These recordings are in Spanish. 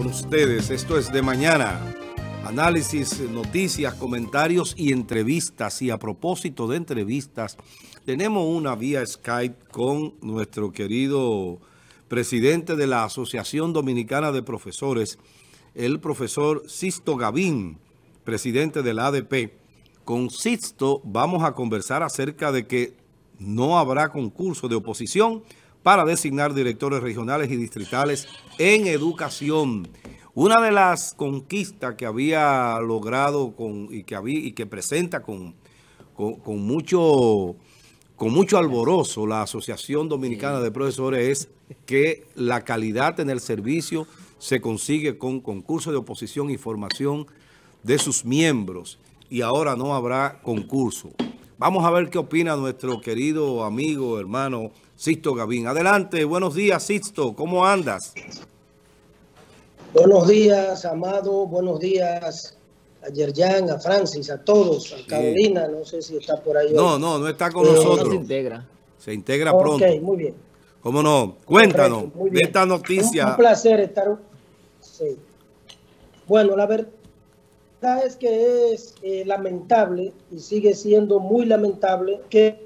con ustedes. Esto es De Mañana. Análisis, noticias, comentarios y entrevistas. Y a propósito de entrevistas, tenemos una vía Skype con nuestro querido presidente de la Asociación Dominicana de Profesores, el profesor Sixto Gavín, presidente de la ADP. Con Sixto vamos a conversar acerca de que no habrá concurso de oposición para designar directores regionales y distritales en educación. Una de las conquistas que había logrado y que presenta con mucho alborozo la Asociación Dominicana de Profesores es que la calidad en el servicio se consigue con concurso de oposición y formación de sus miembros, y ahora no habrá concurso. Vamos a ver qué opina nuestro querido amigo, hermano Sixto Gavín. Adelante, buenos días, Sixto, ¿cómo andas? Buenos días, Amado, buenos días a Yerjan, a Francis, a todos, a Carolina, no sé si está por ahí. No está con nosotros. Se integra pronto. Ok, muy bien. ¿Cómo no? Cuéntanos de esta noticia. Un placer estar. Sí. Bueno, la verdad es que es lamentable y sigue siendo muy lamentable que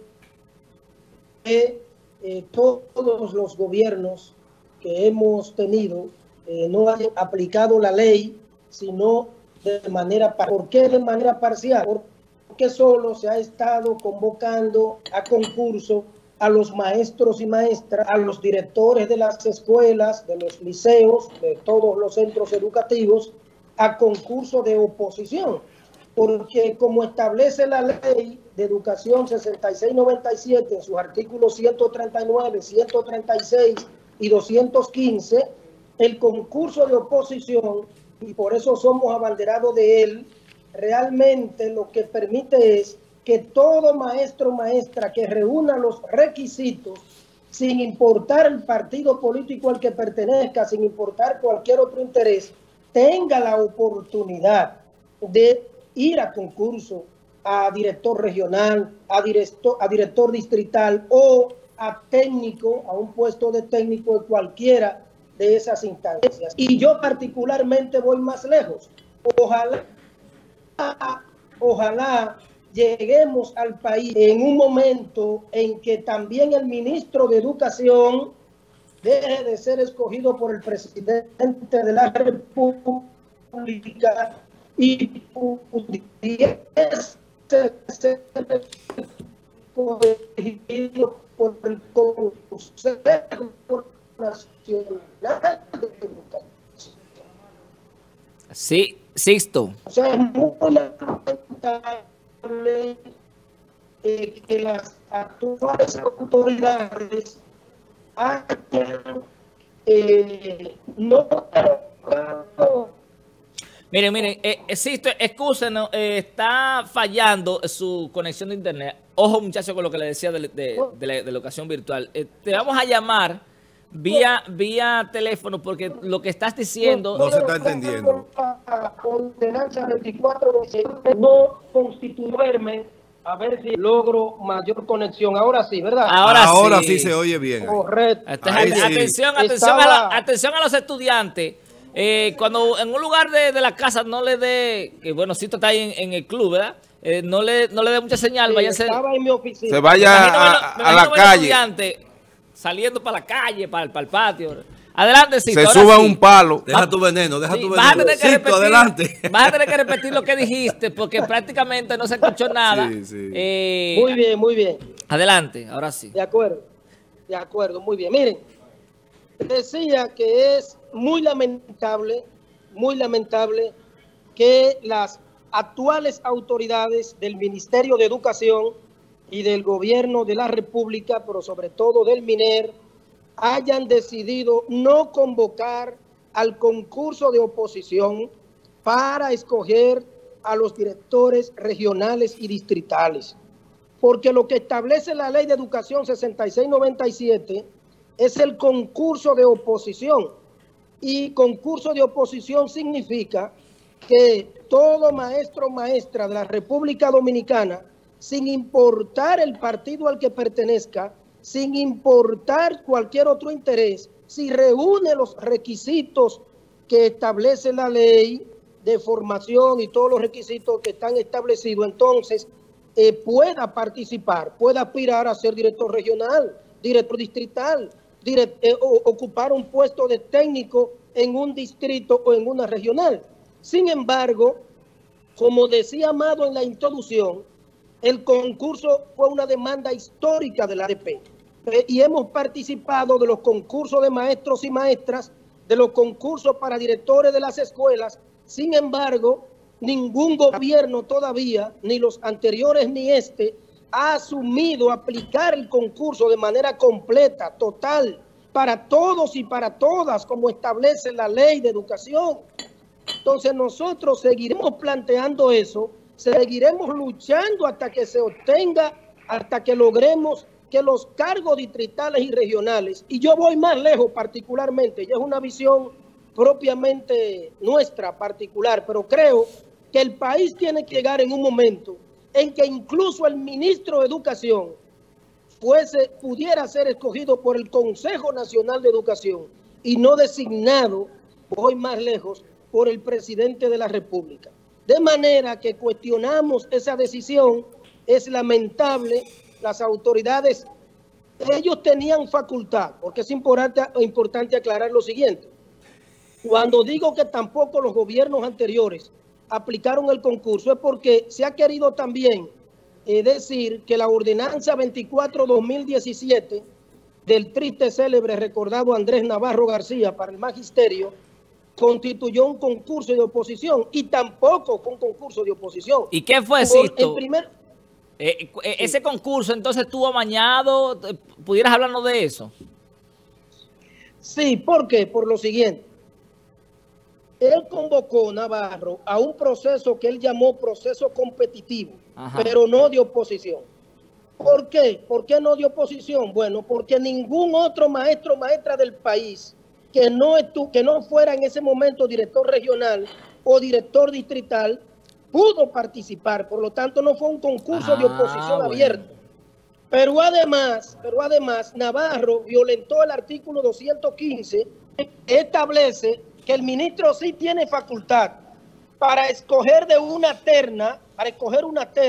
todos los gobiernos que hemos tenido no hayan aplicado la ley, sino de manera parcial. ¿Por qué de manera parcial? Porque solo se ha estado convocando a concurso a los maestros y maestras, a los directores de las escuelas, de los liceos, de todos los centros educativos, a concurso de oposición. Porque como establece la ley de educación 6697 en sus artículos 139, 136 y 215, el concurso de oposición, y por eso somos abanderados de él, realmente lo que permite es que todo maestro o maestra que reúna los requisitos, sin importar el partido político al que pertenezca, sin importar cualquier otro interés, tenga la oportunidad de ir a concurso, a director regional, a director distrital o a técnico, a un puesto de técnico de cualquiera de esas instancias. Y yo particularmente voy más lejos. Ojalá lleguemos al país en un momento en que también el ministro de Educación deje de ser escogido por el presidente de la República y pudiese ser escogido por el Consejo Nacional de Educación. Sí, Sixto. O sea, es muy lamentable que las actuales autoridades hayan no. Miren, Sixto, excúsenos, está fallando su conexión de internet. Ojo, muchachos, con lo que le decía de la educación virtual. Te vamos a llamar vía teléfono porque lo que estás diciendo no se está entendiendo. Ordenanza 24 no constituirme a ver si logro mayor conexión. Ahora sí, ¿verdad? Ahora sí se oye bien. Correcto. Atención a los estudiantes. Cuando en un lugar de la casa no le dé, que bueno, Sixto está ahí en el club, ¿verdad? No le dé mucha señal, estaba en mi oficina. Se vaya a la calle. Saliendo para la calle, para el patio. Adelante, Sixto. Se suba un palo. Deja tu veneno, deja tu veneno. Adelante. Vas a tener que repetir lo que dijiste, porque prácticamente no se escuchó nada. Sí. Muy bien. Adelante, ahora sí. De acuerdo, muy bien. Miren, decía que es muy lamentable que las actuales autoridades del Ministerio de Educación y del Gobierno de la República, pero sobre todo del MINER, hayan decidido no convocar al concurso de oposición para escoger a los directores regionales y distritales. Porque lo que establece la Ley de Educación 6697 es el concurso de oposición. Y concurso de oposición significa que todo maestro o maestra de la República Dominicana, sin importar el partido al que pertenezca, sin importar cualquier otro interés, si reúne los requisitos que establece la ley de formación y todos los requisitos que están establecidos, entonces pueda participar, pueda aspirar a ser director regional, director distrital, ocupar un puesto de técnico en un distrito o en una regional. Sin embargo, como decía Amado en la introducción, el concurso fue una demanda histórica de la ADP y hemos participado de los concursos de maestros y maestras, de los concursos para directores de las escuelas. Sin embargo, ningún gobierno todavía, ni los anteriores ni este, ha asumido aplicar el concurso de manera completa, total, para todos y para todas, como establece la ley de educación. Entonces nosotros seguiremos planteando eso, seguiremos luchando hasta que se obtenga, hasta que logremos que los cargos distritales y regionales, y yo voy más lejos particularmente, ya es una visión propiamente nuestra particular, pero creo que el país tiene que llegar en un momento en que incluso el ministro de Educación pudiera ser escogido por el Consejo Nacional de Educación y no designado, voy más lejos, por el presidente de la República. De manera que cuestionamos esa decisión, es lamentable. Las autoridades, ellos tenían facultad, porque es importante aclarar lo siguiente. Cuando digo que tampoco los gobiernos anteriores aplicaron el concurso, es porque se ha querido también decir que la ordenanza 24-2017 del triste célebre recordado Andrés Navarro García para el magisterio constituyó un concurso de oposición, y tampoco fue un concurso de oposición. ¿Y qué fue, Sisto? Ese concurso entonces estuvo amañado. ¿Pudieras hablarnos de eso? Sí, ¿por qué? Por lo siguiente. Él convocó, Navarro, a un proceso que él llamó proceso competitivo, pero no de oposición. ¿Por qué? ¿Por qué no de oposición? Bueno, porque ningún otro maestro o maestra del país que no fuera en ese momento director regional o director distrital pudo participar. Por lo tanto, no fue un concurso de oposición abierto. Pero además, Navarro violentó el artículo 215, que establece que el ministro sí tiene facultad para escoger de una terna, para escoger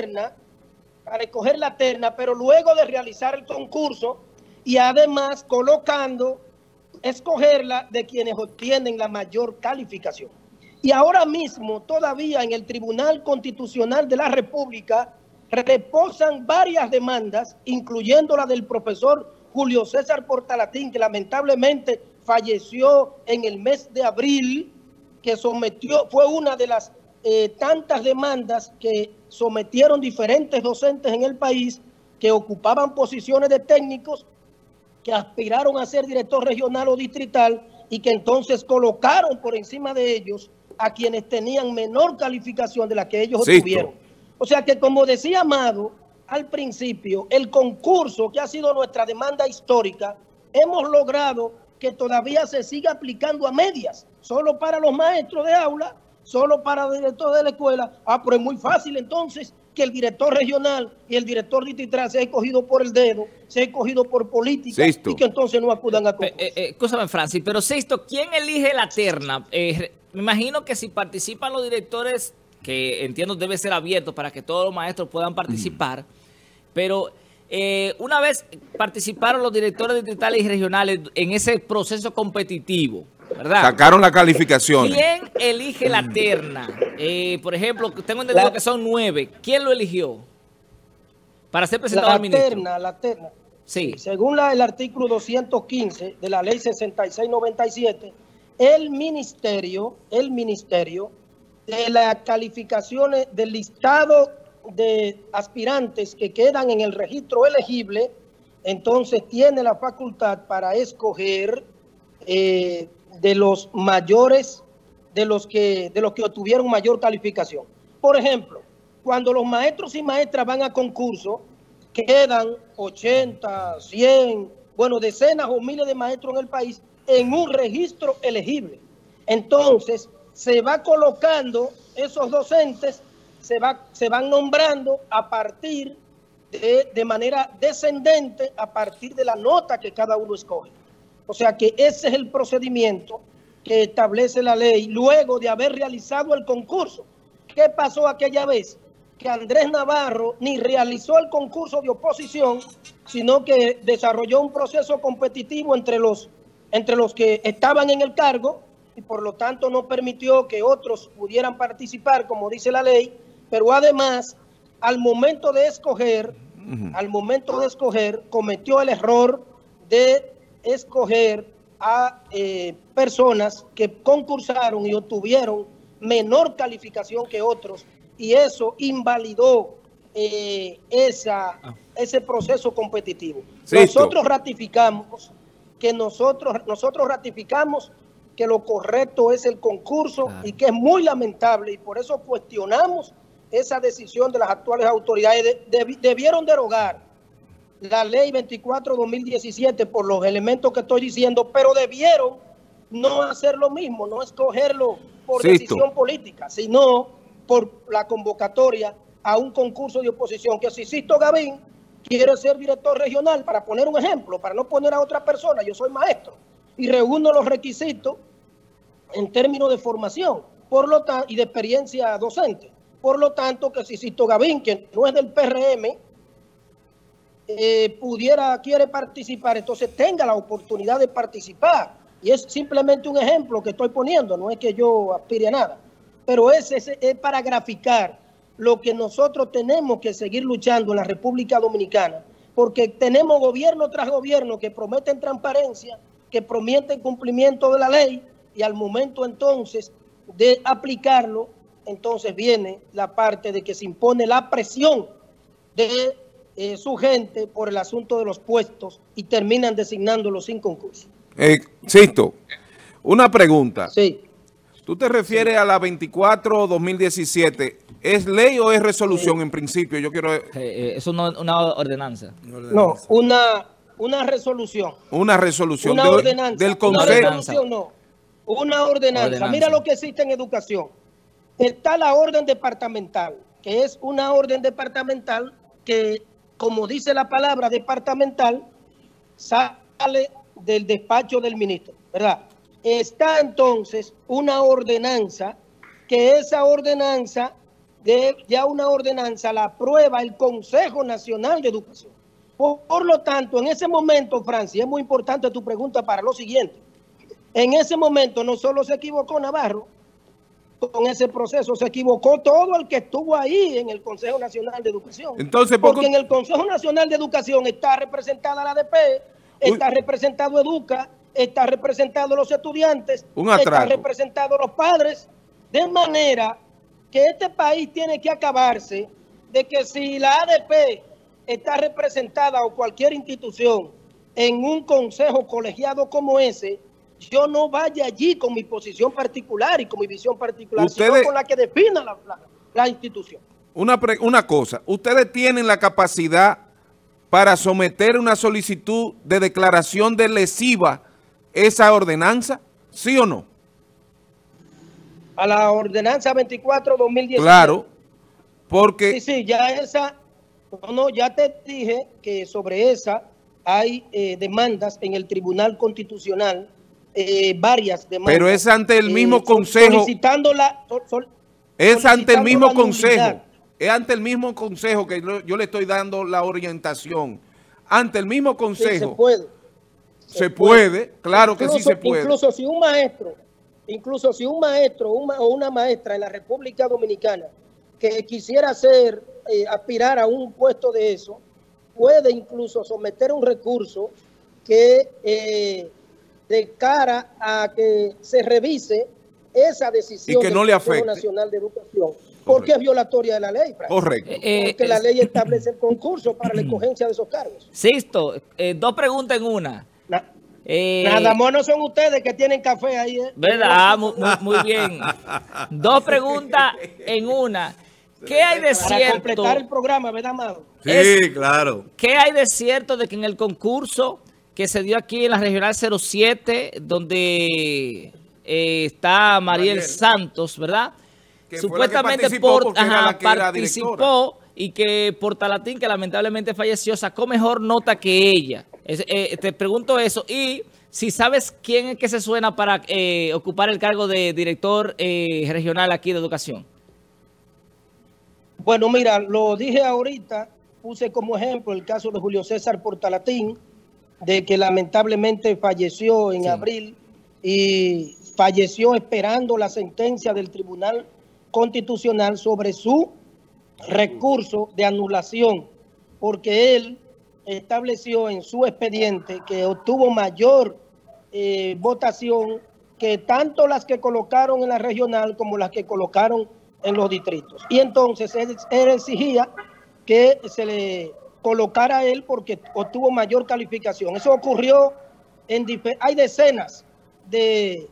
la terna, pero luego de realizar el concurso, y además escogerla de quienes obtienen la mayor calificación. Y ahora mismo, todavía en el Tribunal Constitucional de la República, reposan varias demandas, incluyendo la del profesor Julio César Portalatín, que lamentablemente falleció en el mes de abril, que fue una de las tantas demandas que sometieron diferentes docentes en el país que ocupaban posiciones de técnicos, que aspiraron a ser director regional o distrital y que entonces colocaron por encima de ellos a quienes tenían menor calificación de la que ellos obtuvieron. O sea que, como decía Amado al principio, el concurso, que ha sido nuestra demanda histórica, hemos logrado que todavía se siga aplicando a medias, solo para los maestros de aula, solo para el director de la escuela. Pero es muy fácil entonces que el director regional y el director distrital se ha escogido por el dedo, se ha escogido por política, y que entonces no acudan a concurso. Escúchame, Francis, pero Sisto, ¿quién elige la terna? Me imagino que si participan los directores, que entiendo debe ser abierto para que todos los maestros puedan participar, pero una vez participaron los directores distritales y regionales en ese proceso competitivo, ¿verdad? Sacaron la calificación. ¿Quién elige la terna? Por ejemplo, tengo entendido que son 9. ¿Quién lo eligió para ser presentado al ministro? La terna. Sí. Según el artículo 215 de la ley 6697, el ministerio de las calificaciones del listado de aspirantes que quedan en el registro elegible, entonces tiene la facultad para escoger de los mayores, de los que obtuvieron mayor calificación. Por ejemplo, cuando los maestros y maestras van a concurso, quedan 80, 100, bueno, decenas o miles de maestros en el país en un registro elegible. Entonces, se va colocando esos docentes, se van nombrando a partir de manera descendente, a partir de la nota que cada uno escoge. O sea que ese es el procedimiento que establece la ley luego de haber realizado el concurso. ¿Qué pasó aquella vez? Que Andrés Navarro ni realizó el concurso de oposición, sino que desarrolló un proceso competitivo entre los que estaban en el cargo y por lo tanto no permitió que otros pudieran participar, como dice la ley, pero además, al momento de escoger, cometió el error de escoger a personas que concursaron y obtuvieron menor calificación que otros, y eso invalidó ese proceso competitivo. Sí, nosotros ratificamos que lo correcto es el concurso, claro, y que es muy lamentable, y por eso cuestionamos esa decisión de las actuales autoridades. Debieron derogar la ley 24/2017 por los elementos que estoy diciendo, pero debieron no hacer lo mismo, no escogerlo por decisión política, sino por la convocatoria a un concurso de oposición, que si Sisto Gavín quiere ser director regional, para poner un ejemplo, para no poner a otra persona, yo soy maestro y reúno los requisitos en términos de formación, por lo tanto, y de experiencia docente. Por lo tanto, que si Sisto Gavín, que no es del PRM, quiere participar, entonces tenga la oportunidad de participar. Y es simplemente un ejemplo que estoy poniendo, no es que yo aspire a nada, pero es para graficar lo que nosotros tenemos que seguir luchando en la República Dominicana, porque tenemos gobierno tras gobierno que prometen transparencia, que prometen cumplimiento de la ley, y al momento entonces de aplicarlo, entonces viene la parte de que se impone la presión de su gente por el asunto de los puestos y terminan designándolos sin concurso. Sisto, una pregunta. Sí. ¿Tú te refieres a la 24/2017? ¿Es ley o es resolución en principio? Yo quiero... es una ordenanza. No, una resolución. Una resolución. Una ordenanza. Del Consejo. Una resolución no. Una ordenanza. Mira lo que existe en educación. Está la orden departamental, que es una orden departamental que, como dice la palabra departamental, sale del despacho del ministro, ¿verdad? Está entonces una ordenanza, que esa ordenanza, una ordenanza la aprueba el Consejo Nacional de Educación. Por lo tanto, en ese momento, Francia, es muy importante tu pregunta para lo siguiente. En ese momento no solo se equivocó Navarro con ese proceso, se equivocó todo el que estuvo ahí en el Consejo Nacional de Educación. Entonces, porque en el Consejo Nacional de Educación está representada la ADP, está representado Educa, está representado los estudiantes, está representado los padres, de manera que este país tiene que acabarse de que si la ADP está representada o cualquier institución en un consejo colegiado como ese, yo no vaya allí con mi posición particular y con mi visión particular, sino con la que defina la institución. Una cosa, ¿ustedes tienen la capacidad para someter una solicitud de declaración de lesiva esa ordenanza? ¿Sí o no? A la ordenanza 24/2017. Claro, porque... Sí, ya esa... No, ya te dije que sobre esa hay demandas en el Tribunal Constitucional, varias demandas. Pero es ante el mismo Consejo. Solicitándola. Es ante el mismo Consejo. Es ante el mismo Consejo que yo le estoy dando la orientación. Ante el mismo Consejo. Sí, se puede. Se puede, claro que sí se puede. Incluso si un maestro o una maestra en la República Dominicana que quisiera aspirar a un puesto de eso, puede incluso someter un recurso que de cara a que se revise esa decisión y que no le afecte. Consejo Nacional de Educación, porque es violatoria de la ley. Correcto. Porque la ley establece el concurso para la escogencia de esos cargos. Sisto, dos preguntas en una. Nada más no son ustedes que tienen café ahí. ¿Verdad? Muy bien. Dos preguntas en una. ¿Qué hay de cierto? Para completar el programa, ¿verdad, Amado? Sí, claro. ¿Qué hay de cierto de que en el concurso que se dio aquí en la Regional 07, donde está Mariel Santos, ¿verdad? Que supuestamente participó y que Portalatín, que lamentablemente falleció, sacó mejor nota que ella. Te pregunto eso. Y Si sabes quién es que se suena para ocupar el cargo de director regional aquí de educación. Bueno, mira, lo dije ahorita, puse como ejemplo el caso de Julio César Portalatín, de que lamentablemente falleció en abril y falleció esperando la sentencia del Tribunal Constitucional sobre su recurso de anulación, porque él estableció en su expediente que obtuvo mayor votación que tanto las que colocaron en la regional como las que colocaron en los distritos. Y entonces él exigía que se le colocara a él porque obtuvo mayor calificación. Eso ocurrió hay decenas de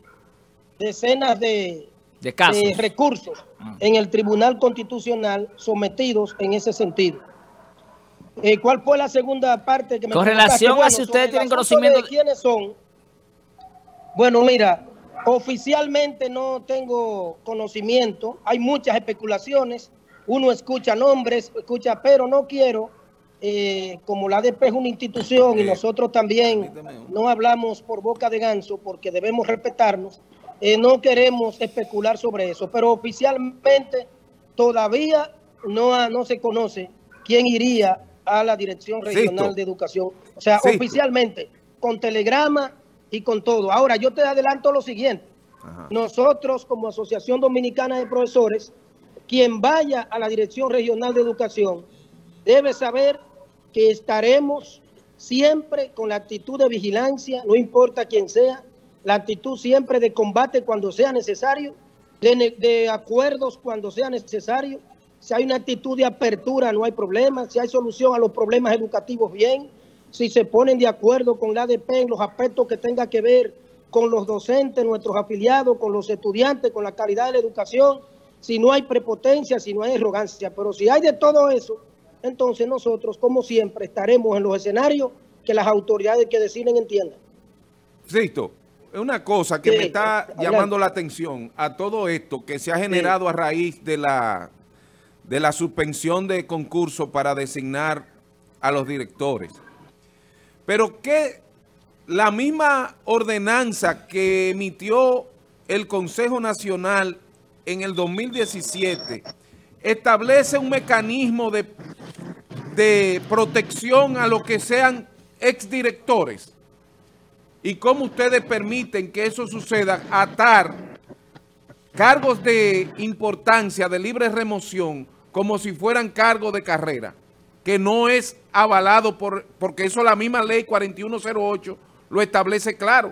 casos, de recursos en el Tribunal Constitucional sometidos en ese sentido. ¿Cuál fue la segunda parte que me con relación a si ustedes tienen conocimiento de quiénes son? Bueno, mira, oficialmente no tengo conocimiento. Hay muchas especulaciones. Uno escucha nombres, pero no quiero, como la ADP es una institución y nosotros también no hablamos por boca de ganso porque debemos respetarnos, no queremos especular sobre eso. Pero oficialmente todavía no se conoce quién iría a la Dirección Regional de Educación. O sea, oficialmente, con telegrama y con todo. Ahora, yo te adelanto lo siguiente. Nosotros, como Asociación Dominicana de Profesores, quien vaya a la Dirección Regional de Educación debe saber que estaremos siempre con la actitud de vigilancia, no importa quién sea, la actitud siempre de combate cuando sea necesario, de acuerdos cuando sea necesario. Si hay una actitud de apertura, no hay problema. Si hay solución a los problemas educativos, bien. Si se ponen de acuerdo con la ADP en los aspectos que tenga que ver con los docentes, nuestros afiliados, con los estudiantes, con la calidad de la educación, si no hay prepotencia, si no hay arrogancia. Pero si hay de todo eso, entonces nosotros, como siempre, estaremos en los escenarios que las autoridades que deciden entiendan. Sisto, es una cosa que me está llamando la atención a todo esto que se ha generado a raíz de la suspensión de concurso para designar a los directores. Pero que la misma ordenanza que emitió el Consejo Nacional en el 2017 establece un mecanismo de protección a los que sean exdirectores. ¿Y cómo ustedes permiten que eso suceda? Atar cargos de importancia, de libre remoción, como si fueran cargos de carrera, que no es avalado porque eso la misma ley 4108 lo establece claro.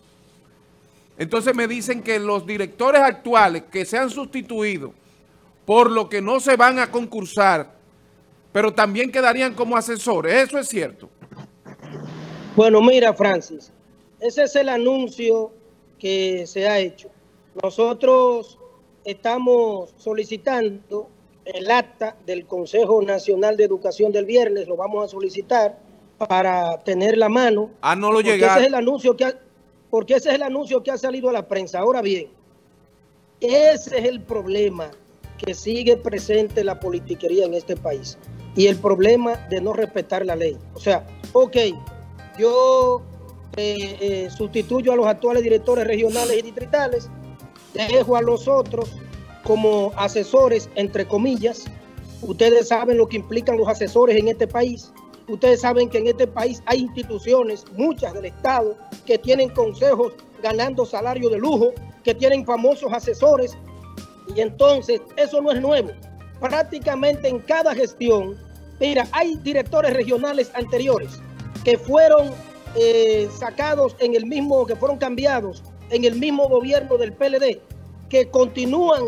Entonces me dicen que los directores actuales que sean sustituidos por lo que no se van a concursar, pero también quedarían como asesores. ¿Eso es cierto? Bueno, mira, Francis, ese es el anuncio que se ha hecho. Nosotros estamos solicitando el acta del Consejo Nacional de Educación del viernes, lo vamos a solicitar para tener la mano. No lo llegaron. Porque ese es el anuncio que ha salido a la prensa. Ahora bien, ese es el problema que sigue presente la politiquería en este país y el problema de no respetar la ley. O sea, ok, yo sustituyo a los actuales directores regionales y distritales, dejo a los otros como asesores, entre comillas. Ustedes saben lo que implican los asesores en este país. Ustedes saben que en este país hay instituciones, muchas del Estado, que tienen consejos ganando salario de lujo, que tienen famosos asesores. Y entonces, eso no es nuevo. Prácticamente en cada gestión, mira, hay directores regionales anteriores que fueron sacados en el mismo, que fueron cambiados en el mismo gobierno del PLD, que continúan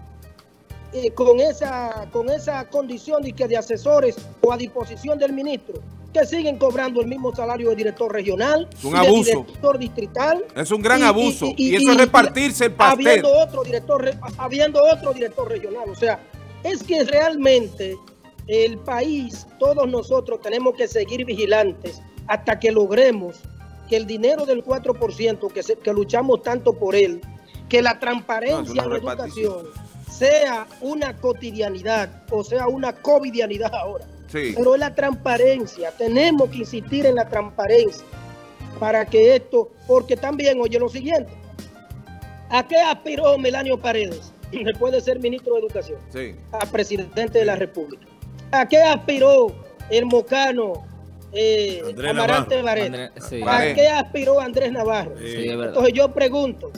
con esa condición de asesores o a disposición del ministro, que siguen cobrando el mismo salario de director regional, es un abuso, de director distrital. Es un gran abuso y eso es repartirse el pastel. Habiendo otro director regional. O sea, es que realmente el país, todos nosotros tenemos que seguir vigilantes hasta que logremos que el dinero del 4%, que luchamos tanto por él, que la transparencia en la educación sea una cotidianidad, o sea una covidianidad ahora. Sí. Pero es la transparencia, tenemos que insistir en la transparencia. para que esto, porque también, oye lo siguiente, ¿a qué aspiró Melanio Paredes después de ser ministro de Educación? Sí. A presidente de la República. ¿A qué aspiró el mocano Amarante Barret? Sí. ¿A qué aspiró Andrés Navarro? Sí, es verdad. Entonces yo pregunto,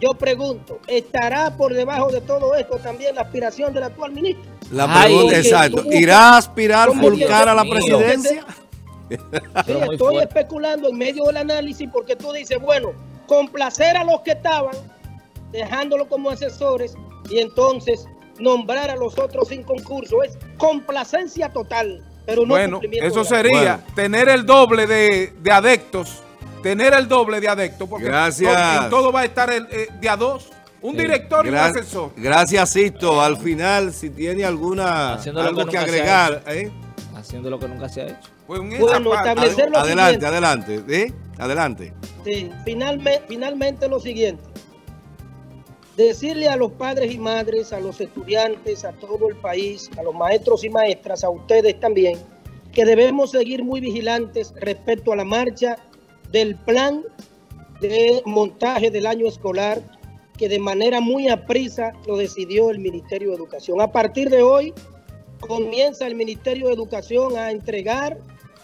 ¿estará por debajo de todo esto también la aspiración del actual ministro? La Ay, pregunta, exacto. ¿Irá a aspirar Fulcar a la presidencia? Sí, Pero muy estoy fuerte. especulando en medio del análisis porque tú dices, bueno, complacer a los que estaban, dejándolo como asesores, y entonces nombrar a los otros sin concurso. Es complacencia total, pero no Bueno, cumplimiento eso de la ley. sería tener el doble de adeptos. Tener el doble de adeptos. Porque Gracias. en todo va a estar de a dos. Un director y un asesor. Gracias, Sisto. Al final, si tiene alguna Haciendo lo algo que que nunca se ha agregar. Haciendo lo que nunca se ha hecho. Pues en esa Bueno, parte, establecer lo Adelante, siguiente. adelante. Sí, finalmente lo siguiente. Decirle a los padres y madres, a los estudiantes, a todo el país, a los maestros y maestras, a ustedes también, que debemos seguir muy vigilantes respecto a la marcha del plan de montaje del año escolar, que de manera muy aprisa lo decidió el Ministerio de Educación. A partir de hoy comienza el Ministerio de Educación a entregar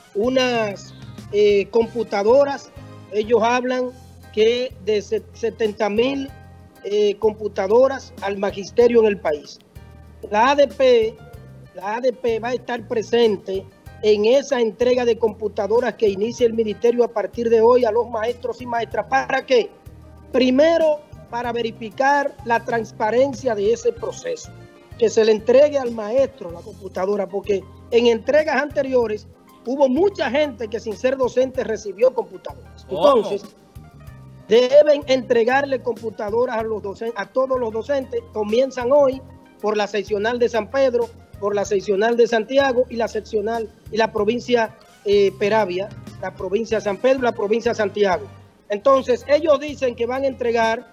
unas computadoras. Ellos hablan que de 70,000 computadoras al magisterio en el país. La ADP va a estar presente en esa entrega de computadoras que inicia el ministerio a partir de hoy a los maestros y maestras. ¿Para qué? Primero, para verificar la transparencia de ese proceso, que se le entregue al maestro la computadora, porque en entregas anteriores hubo mucha gente que sin ser docente recibió computadoras. Entonces, deben entregarle computadoras a los docentes, a todos los docentes. Comienzan hoy por la seccional de San Pedro, por la seccional de Santiago y la seccional y la provincia Peravia, la provincia de San Pedro y la provincia de Santiago. Entonces, ellos dicen que van a entregar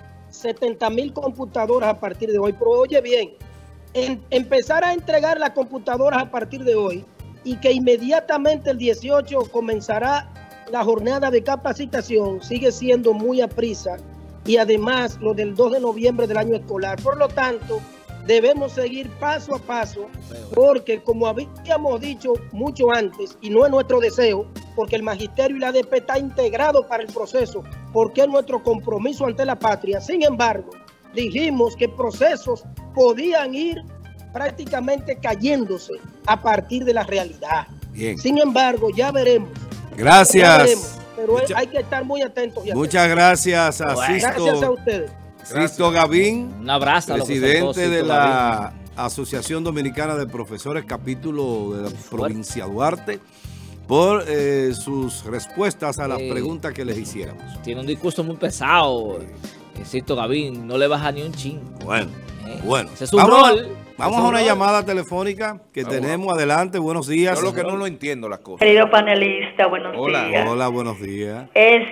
70,000 computadoras a partir de hoy. Pero oye bien, empezar a entregar las computadoras a partir de hoy y que inmediatamente el 18 comenzará la jornada de capacitación, sigue siendo muy aprisa, y además lo del 2 de noviembre del año escolar. Por lo tanto, debemos seguir paso a paso, porque como habíamos dicho mucho antes, y no es nuestro deseo, porque el magisterio y la ADP está integrado para el proceso, porque es nuestro compromiso ante la patria. Sin embargo, dijimos que procesos podían ir prácticamente cayéndose a partir de la realidad. Bien. Sin embargo, ya veremos. Gracias. Ya veremos, pero hay que estar muy atentos. Muchas gracias a Gracias a Sisto, ustedes. Sisto Gavín, Un abrazo a los presidente de Sisto la Asociación Dominicana de Profesores, capítulo de la provincia Duarte, por sus respuestas a las preguntas que les hiciéramos. Tiene un discurso muy pesado, Sisto Gavín, no le baja ni un chin. Bueno, bueno. Ese es su rol. Vamos a una llamada telefónica que tenemos. Adelante, buenos días. Yo lo que no lo entiendo las cosas. Querido panelista, buenos días. Hola, buenos días.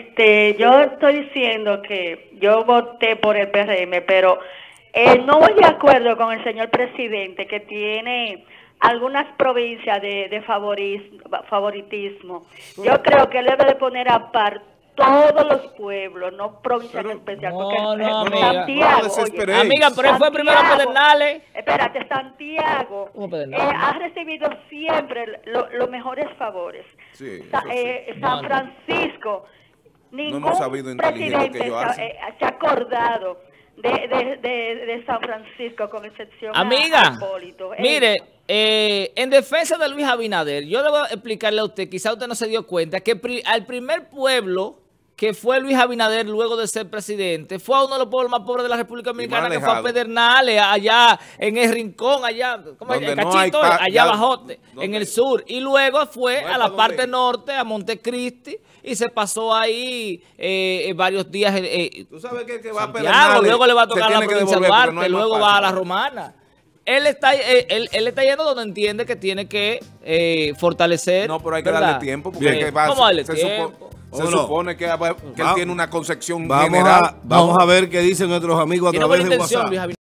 Yo estoy diciendo que yo voté por el PRM, pero no voy de acuerdo con el señor presidente, que tiene algunas provincias de favoritismo. Yo creo que él debe de poner aparte todos los pueblos, no provincias especiales, porque Santiago, oye, amiga, pero él fue primero a Pedernales. Espérate, Santiago ha recibido siempre los mejores favores. Sí, San Francisco, ningún hemos sabido inteligir lo que presidente ellos hacen. se ha acordado de San Francisco, con excepción amiga, a Hipólito. Mire, en defensa de Luis Abinader, yo debo explicarle a usted, quizá usted no se dio cuenta, que al primer pueblo que fue Luis Abinader luego de ser presidente, fue a uno de los pueblos más pobres de la República Dominicana, que fue a Pedernales, allá en el Rincón, allá, ¿cómo es? El Cachito, allá abajo, en el sur. Y luego fue a la parte norte, a Montecristi, y se pasó ahí varios días. Tú sabes que el que va a Santiago, Pedernales luego le va a tocar a la provincia de Duarte, no luego va a la Romana. Él está yendo donde entiende que tiene que fortalecer. No, pero hay que darle tiempo, porque ¿cómo darle tiempo? Se supone que él tiene una concepción general. Vamos a ver qué dicen nuestros amigos a través de WhatsApp.